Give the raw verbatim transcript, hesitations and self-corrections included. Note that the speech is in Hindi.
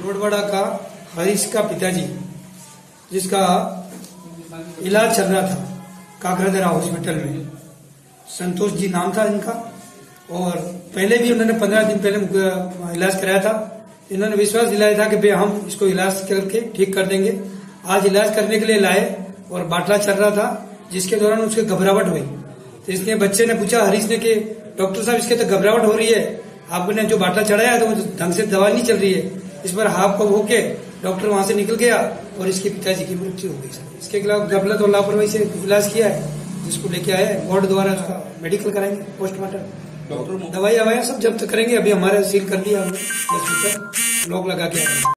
रोडवाड़ा का हरीश का पिताजी, जिसका इलाज चल रहा था काकरादरा हॉस्पिटल में, संतोष जी नाम था इनका। और पहले भी उन्होंने पंद्रह दिन पहले इलाज कराया था। इन्होंने विश्वास दिलाया था कि भाई हम इसको इलाज करके ठीक कर देंगे। आज इलाज करने के लिए लाए और बाटला चल रहा था, जिसके दौरान उसके घबराहट हुई। तो इसलिए बच्चे ने पूछा हरीश ने कि डॉक्टर साहब इसके तो घबराहट हो रही है, आपने जो बाटला चढ़ाया है तो ढंग से दवा नहीं चल रही है। इस पर हाफ को होके डॉक्टर वहां से निकल गया और इसके पिताजी की मृत्यु हो गई। इसके खिलाफ गफलत और लापरवाही से इलाज किया है, जिसको लेके आए हैं बोर्ड द्वारा उसका मेडिकल कराएंगे, पोस्टमार्टम, डॉक्टर दवाई हवाई सब जब्त करेंगे। अभी हमारा सील कर दिया हमने, लॉक लगा के।